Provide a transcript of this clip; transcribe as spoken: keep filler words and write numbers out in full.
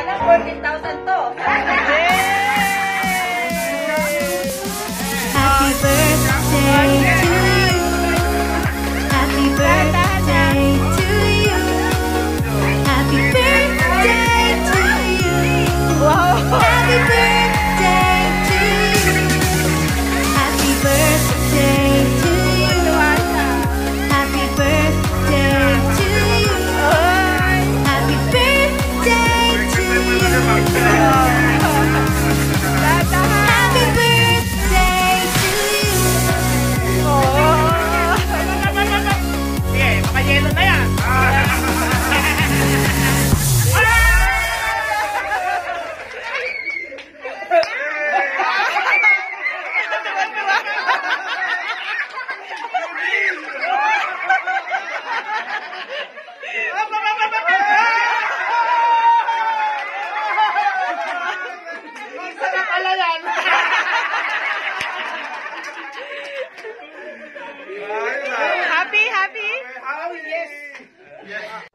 Sana fourteen thousand to. Happy birthday to you. Happy birthday to you. Happy birthday to you. Happy birthday to you. Happy birthday to you. Happy birthday to you. Happy birthday to you. Happy birthday to you. Sige, makayelo na yan. Happy, happy? Yes. Yes.